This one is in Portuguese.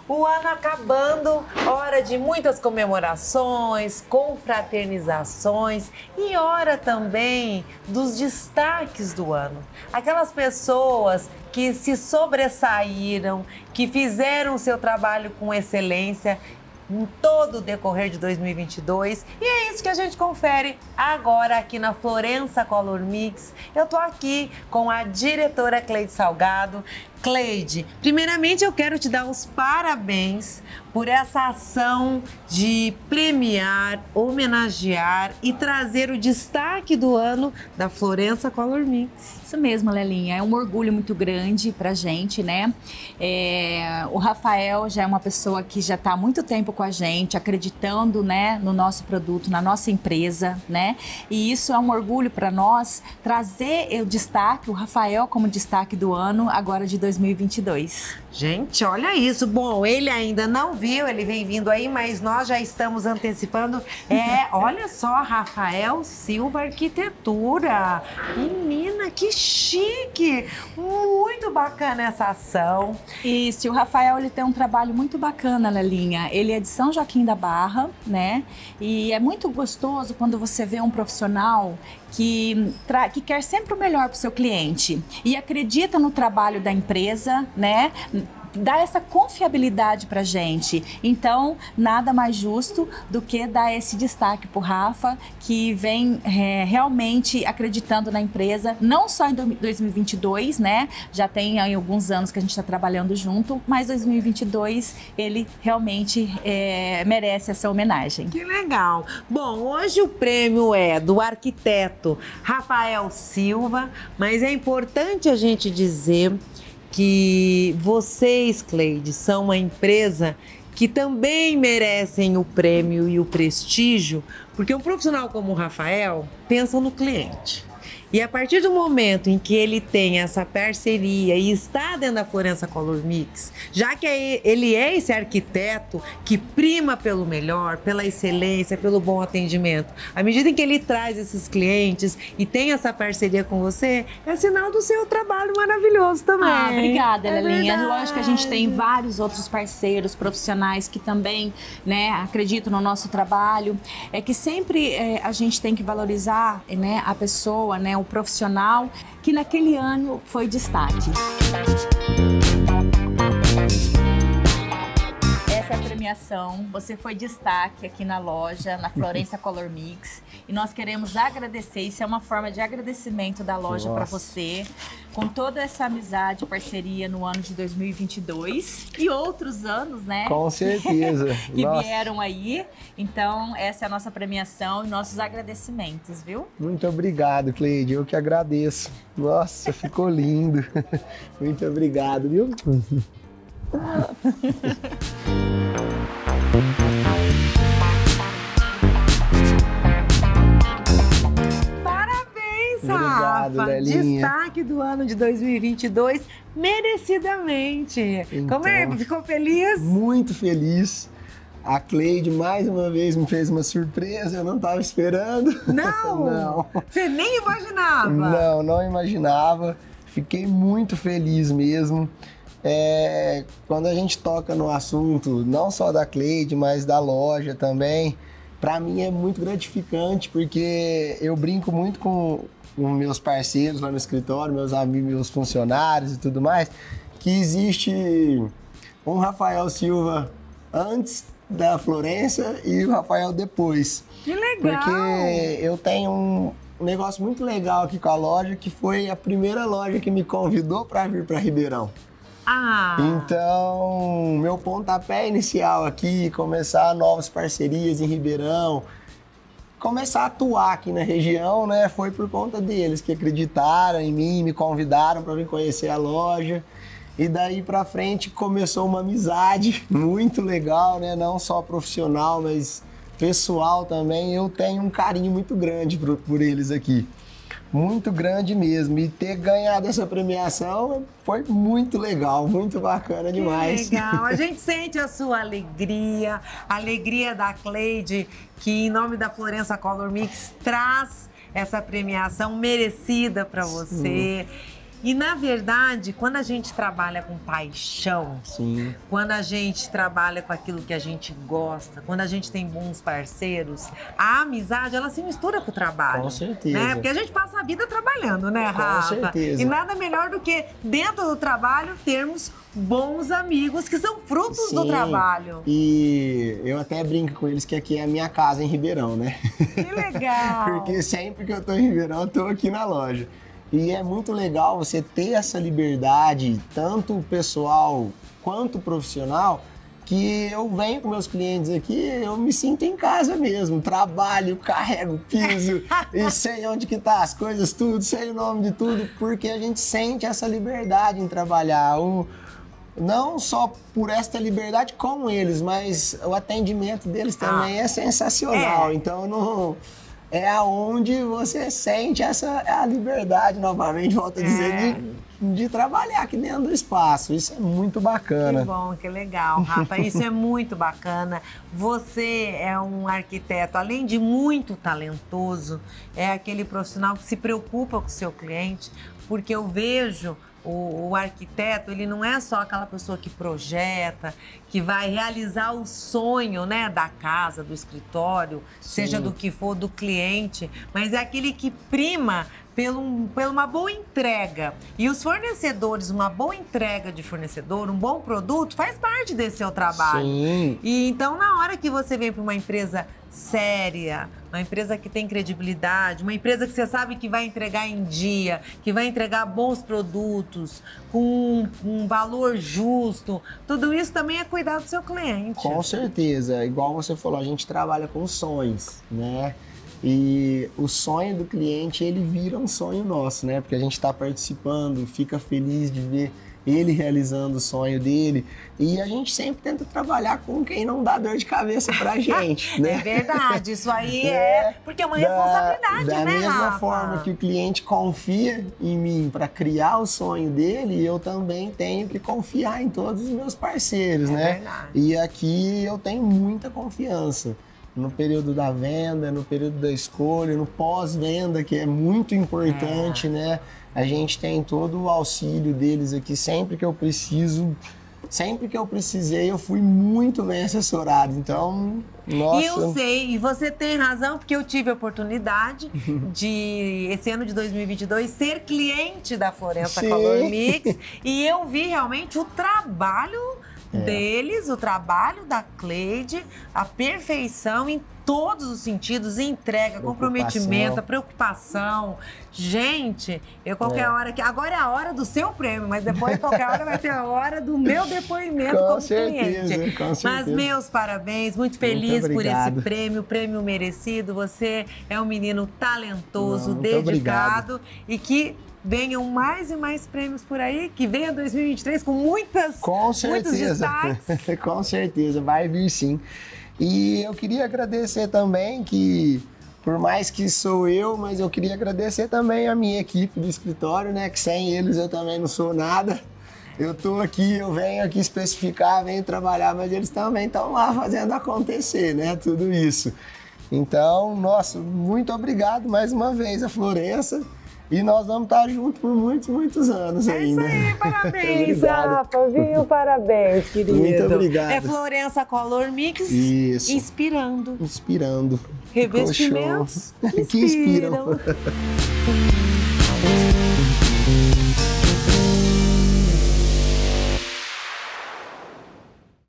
O ano acabando, hora de muitas comemorações, confraternizações e hora também dos destaques do ano. Aquelas pessoas que se sobressaíram, que fizeram o seu trabalho com excelência em todo o decorrer de 2022. E é isso que a gente confere agora aqui na Florença Color Mix. Eu tô aqui com a diretora Cleide Salgado. Cleide, primeiramente eu quero te dar os parabéns por essa ação de premiar, homenagear e trazer o destaque do ano da Florença Color Mix. Isso mesmo, Lelinha, é um orgulho muito grande pra gente, né? O Rafael já é uma pessoa que já está há muito tempo com a gente, acreditando, né, no nosso produto, na nossa empresa, né? E isso é um orgulho para nós trazer o destaque, o Rafael como destaque do ano, agora de 2022. Gente, olha isso. Bom, ele ainda não viu, ele vem vindo aí, mas nós já estamos antecipando. Olha só, Rafael Silva Arquitetura. Menina, que chique! Muito bacana essa ação. Isso, e o Rafael, ele tem um trabalho muito bacana, Lelinha. Ele é de São Joaquim da Barra, né? E é muito gostoso quando você vê um profissional que quer sempre o melhor para o seu cliente e acredita no trabalho da empresa, né? Dá essa confiabilidade pra gente. Então, nada mais justo do que dar esse destaque pro Rafa, que vem realmente acreditando na empresa, não só em 2022, né? Já tem aí alguns anos que a gente está trabalhando junto, mas 2022 ele realmente merece essa homenagem. Que legal! Bom, hoje o prêmio é do arquiteto Rafael Silva, mas é importante a gente dizer que vocês, Cleide, são uma empresa que também merecem o prêmio e o prestígio, porque um profissional como o Rafael pensa no cliente. E a partir do momento em que ele tem essa parceria e está dentro da Florença Color Mix, já que ele é esse arquiteto que prima pelo melhor, pela excelência, pelo bom atendimento, à medida em que ele traz esses clientes e tem essa parceria com você, é sinal do seu trabalho maravilhoso também. Ah, obrigada, Lelinha. Verdade. Lógico que a gente tem vários outros parceiros profissionais que também, né, acreditam no nosso trabalho. É que sempre a gente tem que valorizar, né, a pessoa, né, o profissional que naquele ano foi destaque. Essa é a premiação, você foi destaque aqui na loja, na Florença Color Mix, e nós queremos agradecer, isso é uma forma de agradecimento da loja para você, com toda essa amizade e parceria no ano de 2022 e outros anos, né? Com certeza. que vieram aí. Então, essa é a nossa premiação e nossos agradecimentos, viu? Muito obrigado, Cleide. Eu que agradeço. Nossa, ficou lindo. Muito obrigado, viu? Obrigado, Rafa, Lelinha. destaque do ano de 2022, merecidamente. Então, Como é? Ficou feliz? Muito feliz. A Cleide mais uma vez me fez uma surpresa, eu não estava esperando. Não? Não. Você nem imaginava? Não imaginava. Fiquei muito feliz mesmo. Quando a gente toca no assunto, não só da Cleide, mas da loja também, para mim é muito gratificante, porque eu brinco muito com meus parceiros lá no escritório, meus amigos, meus funcionários e tudo mais, que existe um Rafael Silva antes da Florença e o Rafael depois. Que legal! Porque eu tenho um negócio muito legal aqui com a loja, que foi a primeira loja que me convidou para vir para Ribeirão. Então, meu pontapé inicial aqui, começar novas parcerias em Ribeirão, começar a atuar aqui na região, né, foi por conta deles, que acreditaram em mim, me convidaram para vir conhecer a loja. E daí para frente começou uma amizade muito legal, né, não só profissional, mas pessoal também. Eu tenho um carinho muito grande por eles aqui. Muito grande mesmo. E ter ganhado essa premiação foi muito legal, muito bacana demais. Que legal. A gente sente a sua alegria, a alegria da Cleide, que em nome da Florença Color Mix traz essa premiação merecida para você. E, na verdade, quando a gente trabalha com paixão, Sim. quando a gente trabalha com aquilo que a gente gosta, quando a gente tem bons parceiros, a amizade, ela se mistura com o trabalho. Com certeza. Né? Porque a gente passa a vida trabalhando, né, Rafa? Com certeza. E nada melhor do que, dentro do trabalho, termos bons amigos que são frutos do trabalho. E eu até brinco com eles que aqui é a minha casa em Ribeirão, né? Que legal! Porque sempre que eu tô em Ribeirão, eu tô aqui na loja. E é muito legal você ter essa liberdade, tanto pessoal quanto profissional, que eu venho com meus clientes aqui, eu me sinto em casa mesmo. Trabalho, carrego, piso, e sei onde que tá as coisas, tudo, sei o nome de tudo, porque a gente sente essa liberdade em trabalhar. Não só por esta liberdade com eles, mas o atendimento deles também é sensacional. Então, não... É aonde você sente a liberdade, novamente, volto a dizer, de trabalhar aqui dentro do espaço. Isso é muito bacana. Que bom, que legal, Rafa. Isso é muito bacana. Você é um arquiteto, além de muito talentoso, é aquele profissional que se preocupa com o seu cliente, porque eu vejo... O arquiteto, ele não é só aquela pessoa que projeta, que vai realizar o sonho, né, da casa, do escritório, seja do que for, do cliente, mas é aquele que prima por uma boa entrega. E os fornecedores, uma boa entrega de fornecedor, um bom produto, faz parte desse seu trabalho. Sim. E então, na hora que você vem para uma empresa séria, uma empresa que tem credibilidade, uma empresa que você sabe que vai entregar em dia, que vai entregar bons produtos, com um valor justo, tudo isso também é cuidar do seu cliente. Com certeza. Igual você falou, a gente trabalha com sonhos, né? E o sonho do cliente, ele vira um sonho nosso, né? Porque a gente está participando, fica feliz de ver ele realizando o sonho dele. E a gente sempre tenta trabalhar com quem não dá dor de cabeça pra gente, né? É verdade, isso aí porque é uma responsabilidade, da né, mesma Rafa? forma que o cliente confia em mim para criar o sonho dele, eu também tenho que confiar em todos os meus parceiros, né? Verdade. E aqui eu tenho muita confiança. No período da venda, no período da escolha, no pós-venda, que é muito importante, né? A gente tem todo o auxílio deles aqui sempre que eu preciso. Sempre que eu precisei, eu fui muito bem assessorado. Então, nossa... E eu sei, e você tem razão, porque eu tive a oportunidade de, esse ano de 2022, ser cliente da Florença Color Mix. E eu vi realmente o trabalho deles, o trabalho da Cleide, a perfeição em todos os sentidos, entrega, comprometimento, preocupação. Gente, eu qualquer hora que... Agora é a hora do seu prêmio, mas depois qualquer hora vai ter a hora do meu depoimento como cliente. Com certeza. Mas meus parabéns, muito feliz por esse prêmio merecido. Você é um menino talentoso, dedicado e que venham mais e mais prêmios por aí, que venha 2023 com muitos destaques. Com certeza, vai vir sim. E eu queria agradecer também que, por mais que sou eu, mas eu queria agradecer também a minha equipe do escritório, né? Que sem eles eu também não sou nada. Eu tô aqui, eu venho aqui especificar, venho trabalhar, mas eles também estão lá fazendo acontecer, né? Tudo isso. Então, nossa, muito obrigado mais uma vez a Florença. E nós vamos estar juntos por muitos, muitos anos ainda. É isso aí, parabéns, Rafa, viu? Parabéns, querido. Muito obrigado. É Florença Color Mix. Isso. Inspirando. Inspirando. Revestimentos que inspiram.